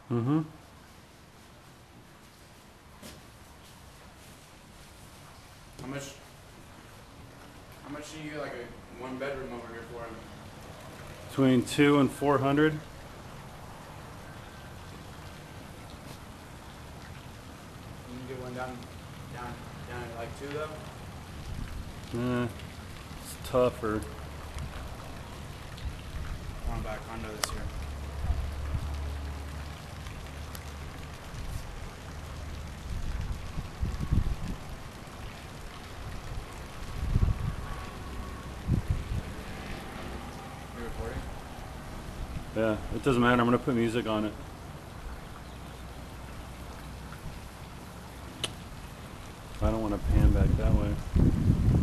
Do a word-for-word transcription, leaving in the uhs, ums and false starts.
Mm-hmm. How much? How much do you get like a one bedroom over here for him? Between two and four hundred. Can you get one down, down, down at like two though? Eh, it's tougher. I want to buy a condo this year. You recording? Yeah, it doesn't matter. I'm gonna put music on it. I don't want to pan back that way.